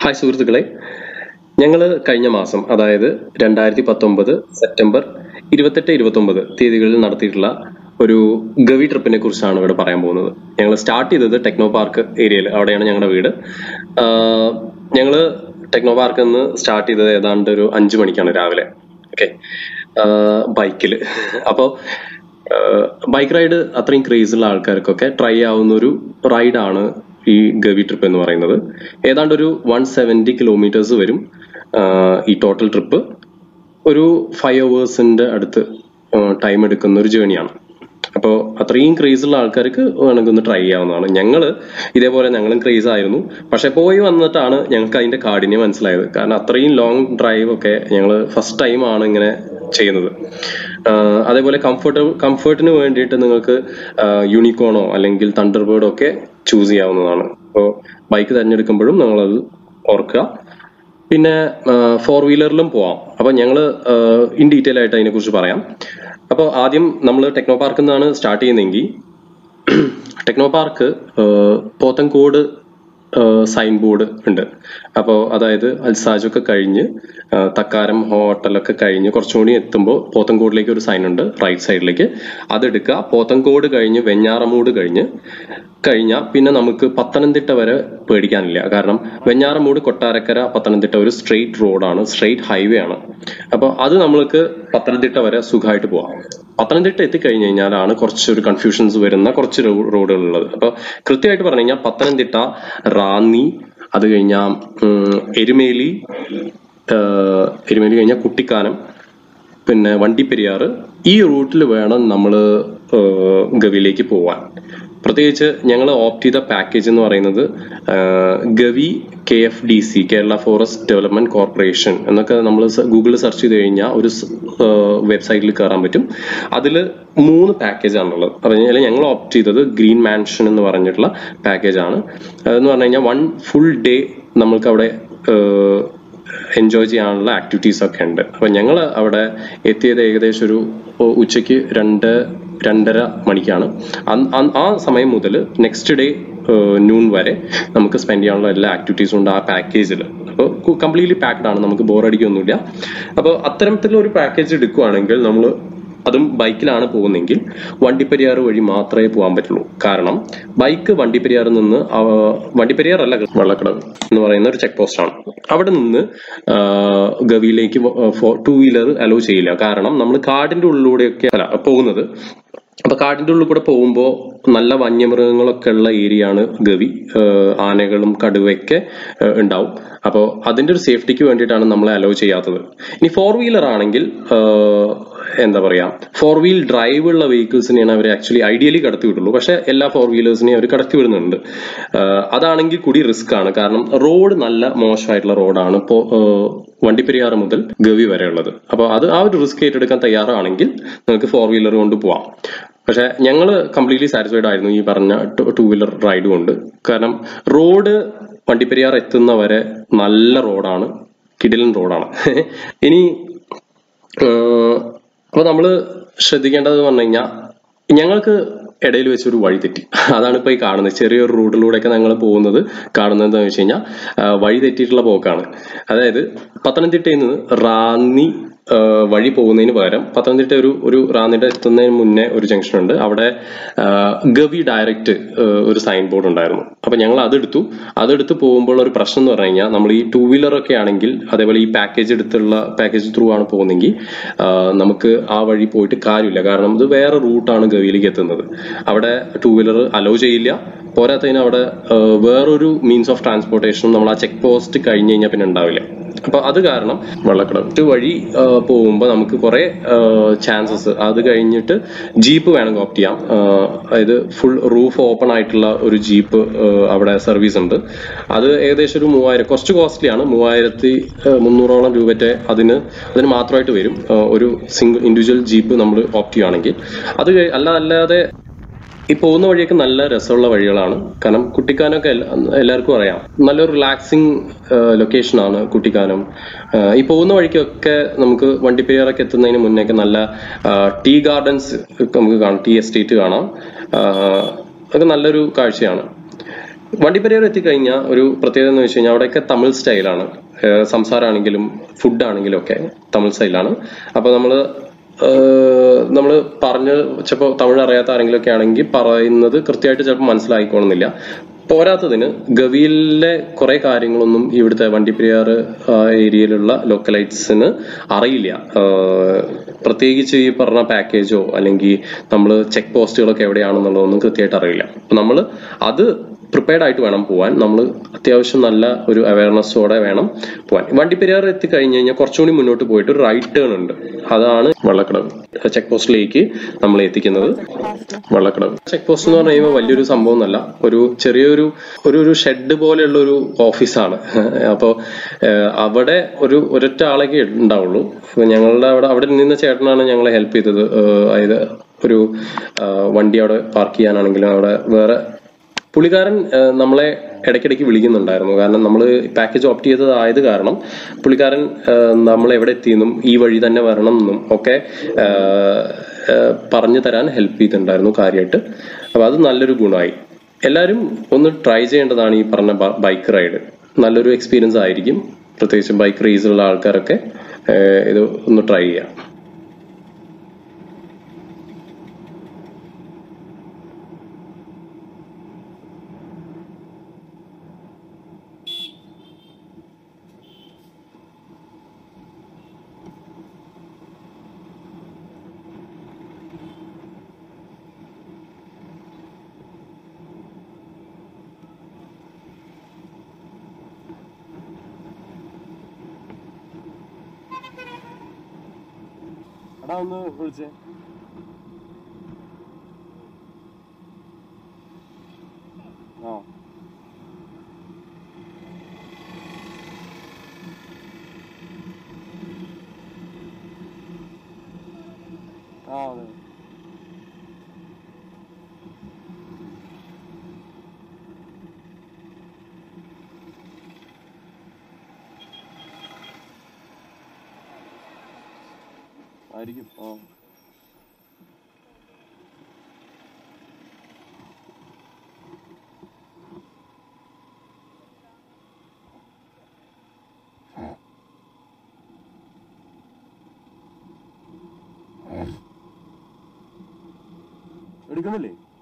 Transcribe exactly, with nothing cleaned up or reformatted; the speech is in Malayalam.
ഹായ് സുഹൃത്തുക്കളെ, ഞങ്ങൾ കഴിഞ്ഞ മാസം അതായത് രണ്ടായിരത്തി പത്തൊമ്പത് സെപ്റ്റംബർ ഇരുപത്തെട്ട് ഇരുപത്തൊമ്പത് തീയതികളിൽ നടത്തിയിട്ടുള്ള ഒരു ഗവി ട്രിപ്പിനെ കുറിച്ചാണ് ഇവിടെ പറയാൻ പോകുന്നത്. ഞങ്ങൾ സ്റ്റാർട്ട് ചെയ്തത് ടെക്നോ പാർക്ക് ഏരിയയിൽ, അവിടെയാണ് ഞങ്ങളുടെ വീട്. ഞങ്ങൾ ടെക്നോ പാർക്കിൽ നിന്ന് സ്റ്റാർട്ട് ചെയ്തത് ഏതാണ്ട് ഒരു അഞ്ചു മണിക്കാണ് രാവിലെ. ഓക്കെ, ബൈക്കിൽ. അപ്പോൾ ബൈക്ക് റൈഡ് അത്രയും ക്രേസുള്ള ആൾക്കാർക്കൊക്കെ ട്രൈ ആവുന്ന ഒരു റൈഡാണ് ഈ ഗവി ട്രിപ്പ് എന്ന് പറയുന്നത്. ഏതാണ്ട് ഒരു വൺ സെവൻറ്റി കിലോമീറ്റേഴ്സ് വരും ഈ ടോട്ടൽ ട്രിപ്പ്. ഒരു ഫൈവ് അവേഴ്സിന്റെ അടുത്ത് ടൈം എടുക്കുന്ന ഒരു ജേണിയാണ്. അപ്പോൾ അത്രയും ക്രേസ് ഉള്ള ആൾക്കാർക്ക് വേണമെങ്കിൽ ഒന്ന് ട്രൈ ചെയ്യാവുന്നതാണ്. ഞങ്ങൾ ഇതേപോലെ ഞങ്ങളും ക്രേസ് ആയിരുന്നു, പക്ഷെ പോയി വന്നിട്ടാണ് ഞങ്ങൾക്ക് അതിന്റെ കാഠിന്യം മനസ്സിലായത്. കാരണം അത്രയും ലോങ് ഡ്രൈവ് ഒക്കെ ഞങ്ങൾ ഫസ്റ്റ് ടൈം ആണ് ഇങ്ങനെ ചെയ്യുന്നത്. അതേപോലെ കംഫർട്ട് കംഫർട്ടിന് വേണ്ടിയിട്ട് നിങ്ങൾക്ക് യൂണിക്കോണോ അല്ലെങ്കിൽ തണ്ടർബേർഡോ ഒക്കെ ചൂസ് ചെയ്യാവുന്നതാണ്. അപ്പോൾ ബൈക്ക് തിരഞ്ഞെടുക്കുമ്പോഴും നിങ്ങളത് ഓർക്കുക. പിന്നെ ഫോർ വീലറിലും പോവാം. അപ്പൊ ഞങ്ങൾ ഇൻ ഡീറ്റെയിൽ ആയിട്ട് അതിനെക്കുറിച്ച് പറയാം. അപ്പോൾ ആദ്യം നമ്മൾ ടെക്നോ പാർക്കിൽ നിന്നാണ് സ്റ്റാർട്ട് ചെയ്യുന്നതെങ്കിൽ, Technopark Pothencode sign board ഉണ്ട്. അപ്പോൾ അതായത് അൽസാജൊക്കെ കഴിഞ്ഞ് തക്കാരം ഹോട്ടലൊക്കെ കഴിഞ്ഞ് കുറച്ചും കൂടി എത്തുമ്പോൾ പോത്തൻകോടിലേക്ക് ഒരു സൈൻ ഉണ്ട് റൈറ്റ് സൈഡിലേക്ക്. അതെടുക്കുക. പോത്തൻകോട് കഴിഞ്ഞ് വെഞ്ഞാറമൂട് കഴിഞ്ഞ് കഴിഞ്ഞാൽ പിന്നെ നമുക്ക് പത്തനംതിട്ട വരെ പേടിക്കാനില്ല. കാരണം വെഞ്ഞാറമൂട് കൊട്ടാരക്കര പത്തനംതിട്ട ഒരു സ്ട്രെയിറ്റ് റോഡാണ്, സ്ട്രെയിറ്റ് ഹൈവേ ആണ്. അപ്പോൾ അത് നമ്മൾക്ക് പത്തനംതിട്ട വരെ സുഖമായിട്ട് പോവാം. പത്തനംതിട്ട എത്തിക്കഴിഞ്ഞ് കഴിഞ്ഞാലാണ് കുറച്ചൊരു കൺഫ്യൂഷൻസ് വരുന്ന കുറച്ച് റോഡുകൾ ഉള്ളത്. അപ്പോൾ കൃത്യമായിട്ട് പറഞ്ഞു കഴിഞ്ഞാൽ പത്തനംതിട്ട, റാന്നി, അത് കഴിഞ്ഞാൽ എരുമേലി, എരുമേലി കഴിഞ്ഞാൽ കുട്ടിക്കാനം, പിന്നെ വണ്ടിപ്പെരിയാർ, ഈ റൂട്ടിൽ വേണം നമ്മൾ ഗവിയിലേക്ക് പോവാൻ. പ്രത്യേകിച്ച് ഞങ്ങൾ ഓപ്റ്റ് ചെയ്ത പാക്കേജ് എന്ന് പറയുന്നത് Gavi K F D C, Kerala forest development corporation എന്നൊക്കെ നമ്മൾ ഗൂഗിളിൽ സെർച്ച് ചെയ്ത് കഴിഞ്ഞാൽ ഒരു വെബ്സൈറ്റിൽ കയറാൻ പറ്റും. അതിൽ മൂന്ന് പാക്കേജ് ആണുള്ളത്. പറഞ്ഞാൽ ഞങ്ങൾ ഓപ്റ്റ് ചെയ്തത് ഗ്രീൻ മാൻഷൻ എന്ന് പറഞ്ഞിട്ടുള്ള പാക്കേജാണ്. അതെന്ന് പറഞ്ഞു കഴിഞ്ഞാൽ വൺ ഫുൾ ഡേ നമ്മൾക്ക് അവിടെ എൻജോയ് ചെയ്യാനുള്ള ആക്ടിവിറ്റീസ് ഒക്കെ ഉണ്ട്. അപ്പൊ ഞങ്ങൾ അവിടെ എത്തിയത് ഏകദേശം ഒരു ഉച്ചയ്ക്ക് രണ്ട് രണ്ടര മണിക്കാണ്. ആ സമയം മുതൽ നെക്സ്റ്റ് ഡേ നൂൺ വരെ നമുക്ക് സ്പെൻഡ് ചെയ്യാനുള്ള എല്ലാ ആക്ടിവിറ്റീസും ഉണ്ട് ആ പാക്കേജിൽ. അപ്പോൾ കംപ്ലീറ്റ്ലി പാക്ഡ് ആണ്, നമുക്ക് ബോറടിക്കൊന്നുമില്ല. അപ്പോൾ അത്തരത്തിലൊരു പാക്കേജ് എടുക്കുകയാണെങ്കിൽ നമ്മൾ അതും ബൈക്കിലാണ് പോകുന്നെങ്കിൽ വണ്ടിപ്പെരിയാർ വഴി മാത്രമേ പോകാൻ പറ്റുള്ളൂ. കാരണം ബൈക്ക് വണ്ടിപ്പെരിയാറിൽ നിന്ന്, വണ്ടിപ്പെരിയാർ അല്ല വള്ളക്കടവ് എന്ന് പറയുന്ന ഒരു ചെക്ക് പോസ്റ്റ് ആണ്, അവിടെ നിന്ന് ഗവിയിലേക്ക് ടൂ വീലർ അലോ ചെയ്യില്ല. കാരണം നമ്മൾ കാടിന്റെ ഉള്ളിലൂടെയൊക്കെ അല്ല പോകുന്നത്. അപ്പൊ കാടിന്റെ ഉള്ളിൽ കൂടെ പോകുമ്പോൾ നല്ല വന്യമൃഗങ്ങളൊക്കെ ഉള്ള ഏരിയ ആണ് ഗവി. ആനകളും കടുവയൊക്കെ ഉണ്ടാവും. അപ്പോൾ അതിന്റെ ഒരു സേഫ്റ്റിക്ക് വേണ്ടിയിട്ടാണ് നമ്മളെ അലോ ചെയ്യാത്തത്. ഇനി ഫോർ വീലർ ആണെങ്കിൽ എന്താ പറയാ, ഫോർ വീൽ ഡ്രൈവ് ഉള്ള വെഹിക്കിൾസിനെയാണ് അവർ ആക്ച്വലി ഐഡിയലി കടത്തി വിടുള്ളൂ. പക്ഷെ എല്ലാ ഫോർ വീലേഴ്സിനെയും അവർ കടത്തി വിടുന്നുണ്ട്. അതാണെങ്കിൽ കൂടി റിസ്ക് ആണ്. കാരണം റോഡ് നല്ല മോശമായിട്ടുള്ള റോഡാണ് ഇപ്പോൾ വണ്ടിപ്പെരിയാർ മുതൽ ഗവി വരെ ഉള്ളത്. അപ്പൊ അത് ആ ഒരു റിസ്ക് ഏറ്റെടുക്കാൻ തയ്യാറാണെങ്കിൽ നിങ്ങൾക്ക് ഫോർ വീലർ കൊണ്ട് പോവാം. പക്ഷെ ഞങ്ങൾ കംപ്ലീറ്റ്ലി സാറ്റിസ്ഫൈഡ് ആയിരുന്നു ഈ പറഞ്ഞ ടൂ വീലർ റൈഡ് കൊണ്ട്. കാരണം റോഡ് വണ്ടിപ്പെരിയാർ എത്തുന്നവരെ നല്ല റോഡാണ്, കിടിലൻ റോഡാണ്. ഇനി അപ്പൊ നമ്മൾ ശ്രദ്ധിക്കേണ്ടത് പറഞ്ഞു കഴിഞ്ഞാൽ ഞങ്ങൾക്ക് ഇടയിൽ വെച്ചൊരു വഴി തെറ്റി. അതാണ് ഇപ്പൊ ഈ കാണുന്നത്. ചെറിയൊരു റൂട്ടിലൂടെയൊക്കെ ഞങ്ങൾ പോകുന്നത് കാണുന്നത് എന്താണെന്ന് വെച്ച് കഴിഞ്ഞാൽ വഴി തെറ്റിയിട്ടുള്ള പോക്കാണ്. അതായത് പത്തനംതിട്ടയിൽ നിന്ന് റാന്നി വഴി പോകുന്നതിന് പകരം പത്തനംതിട്ട ഒരു ഒരു റാന്നിയുടെ എത്തുന്നതിന് മുന്നേ ഒരു ജംഗ്ഷൻ ഉണ്ട്, അവിടെ ഗവി ഡയറക്റ്റ് ഒരു സൈൻ ബോർഡ് ഉണ്ടായിരുന്നു. അപ്പൊ ഞങ്ങൾ അതെടുത്തു. അതെടുത്ത് പോകുമ്പോൾ ഒരു പ്രശ്നം എന്ന് പറഞ്ഞു കഴിഞ്ഞാൽ നമ്മൾ ഈ ടൂ വീലർ ഒക്കെ ആണെങ്കിൽ, അതേപോലെ ഈ പാക്കേജ് എടുത്തുള്ള പാക്കേജ് ത്രൂ ആണ് പോകുന്നെങ്കിൽ നമുക്ക് ആ വഴി പോയിട്ട് കാര്യമില്ല. കാരണം ഇത് വേറെ റൂട്ടാണ് ഗവിയിലേക്ക് എത്തുന്നത്. അവിടെ ടൂ വീലർ അലോ ചെയ്യില്ല. പോരാത്തതിന് അവിടെ വേറൊരു മീൻസ് ഓഫ് ട്രാൻസ്പോർട്ടേഷനും നമ്മൾ ആ ചെക്ക് പോസ്റ്റ് കഴിഞ്ഞ് കഴിഞ്ഞാൽ പിന്നെ ഉണ്ടാവില്ല. അപ്പൊ അത് കാരണം വള്ളക്കടവ് വഴി പോകുമ്പോൾ നമുക്ക് കുറെ ചാൻസസ്, അത് കഴിഞ്ഞിട്ട് ജീപ്പ് വേണമെങ്കിൽ ഓപ്റ്റ് ചെയ്യാം. അതായത് ഫുൾ റൂഫ് ഓപ്പൺ ആയിട്ടുള്ള ഒരു ജീപ്പ് അവിടെ സർവീസ് ഉണ്ട്. അത് ഏകദേശം ഒരു മൂവായിരം, കുറച്ച് കോസ്റ്റ്ലി ആണ്, മൂവായിരത്തി മുന്നൂറോളം രൂപത്തെ അതിന് അതിന് മാത്രമായിട്ട് വരും ഒരു സിംഗിൾ ഇൻഡിവിജ്വൽ ജീപ്പ് നമ്മൾ ഓപ്റ്റ് ചെയ്യുകയാണെങ്കിൽ. അത് അല്ല അല്ലാതെ ഈ പോകുന്ന വഴിയൊക്കെ നല്ല രസമുള്ള വഴികളാണ്. കാരണം കുട്ടിക്കാനൊക്കെ എല്ലാവർക്കും അറിയാം, നല്ലൊരു റിലാക്സിങ് ലൊക്കേഷൻ ആണ് കുട്ടിക്കാനം. ഈ പോകുന്ന വഴിക്കൊക്കെ നമുക്ക് വണ്ടിപ്പെരിയാറൊക്കെ എത്തുന്നതിന് മുന്നേക്കെ നല്ല ടീ ഗാർഡൻസ് നമുക്ക് കാണാം, ടീ എസ്റ്റേറ്റ് കാണാം. അതൊക്കെ നല്ലൊരു കാഴ്ചയാണ്. വണ്ടിപ്പെരിയാർ എത്തിക്കഴിഞ്ഞാൽ ഒരു പ്രത്യേകത എന്ന് വെച്ച് കഴിഞ്ഞാൽ അവിടെയൊക്കെ തമിഴ് സ്റ്റൈലാണ്. സംസാരമാണെങ്കിലും ഫുഡ് ആണെങ്കിലും ഒക്കെ തമിഴ് സ്റ്റൈലാണ്. അപ്പൊ നമ്മള് നമ്മൾ പറഞ്ഞ് ചിലപ്പോൾ തമിഴ് അറിയാത്ത ആരെങ്കിലും ഒക്കെ ആണെങ്കിൽ പറയുന്നത് കൃത്യമായിട്ട് ചിലപ്പോൾ മനസ്സിലായിക്കോണമെന്നില്ല. പോരാത്തതിന് ഗവിയിലെ കുറെ കാര്യങ്ങളൊന്നും ഇവിടുത്തെ വണ്ടിപ്പെരിയാർ ഏരിയയിലുള്ള ലോക്കലൈറ്റ്സിന് അറിയില്ല. പ്രത്യേകിച്ച് ഈ പറഞ്ഞ പാക്കേജോ അല്ലെങ്കിൽ നമ്മൾ ചെക്ക് പോസ്റ്റുകളൊക്കെ എവിടെയാണെന്നുള്ളതൊന്നും കൃത്യമായിട്ട് അറിയില്ല. അപ്പൊ നമ്മൾ അത് പ്രിപ്പയർഡ് ആയിട്ട് വേണം പോവാൻ. നമ്മൾ അത്യാവശ്യം നല്ല ഒരു അവയർനെസ്സോടെ വേണം പോവാൻ. വണ്ടിപ്പെരിയാർ എത്തിക്കഴിഞ്ഞ് കഴിഞ്ഞാൽ കുറച്ചുകൂടി മുന്നോട്ട് പോയിട്ട് ഒരു റൈറ്റ് ടേൺ ഉണ്ട്. അതാണ് വള്ളക്കടവ് ചെക്ക് പോസ്റ്റിലേക്ക് നമ്മളെ എത്തിക്കുന്നത്. വള്ളക്കടവ് ചെക്ക് പോസ്റ്റ് എന്ന് പറഞ്ഞു കഴിയുമ്പോൾ വലിയൊരു സംഭവം എന്നല്ല, ഒരു ചെറിയൊരു ഒരു ഒരു ഷെഡ് പോലെയുള്ള ഒരു ഓഫീസാണ്. അപ്പോൾ അവിടെ ഒരു ഒരൊറ്റ ആളൊക്കെ ഉണ്ടാവുള്ളൂ. ഞങ്ങളുടെ അവിടെ അവിടെ നിന്ന ചേട്ടനാണ് ഞങ്ങളെ ഹെൽപ്പ് ചെയ്തത്. അതായത് ഒരു വണ്ടി അവിടെ പാർക്ക് ചെയ്യാനാണെങ്കിലും അവിടെ വേറെ പുള്ളിക്കാരൻ നമ്മളെ ഇടയ്ക്കിടയ്ക്ക് വിളിക്കുന്നുണ്ടായിരുന്നു. കാരണം നമ്മൾ പാക്കേജ് ഓപ്റ്റ് ചെയ്തതായത് കാരണം പുള്ളിക്കാരൻ നമ്മൾ എവിടെ എത്തിയെന്നും ഈ വഴി തന്നെ വരണം എന്നും ഒക്കെ പറഞ്ഞു തരാൻ ഹെൽപ്പ് ചെയ്തിട്ടുണ്ടായിരുന്നു കാര്യമായിട്ട്. അപ്പൊ അത് നല്ലൊരു ഗുണമായി. എല്ലാവരും ഒന്ന് ട്രൈ ചെയ്യേണ്ടതാണ് ഈ പറഞ്ഞ ബൈക്ക് റൈഡ്. നല്ലൊരു എക്സ്പീരിയൻസ് ആയിരിക്കും. പ്രത്യേകിച്ച് ബൈക്ക് റേസുള്ള ആൾക്കാരൊക്കെ ഇത് ഒന്ന് ട്രൈ ചെയ്യാം. ഒന്ന് വിളിച്ചേ. ആ ആ അതെ. ആയിരിക്കും. ആ എടുക്കുന്നില്ലേ?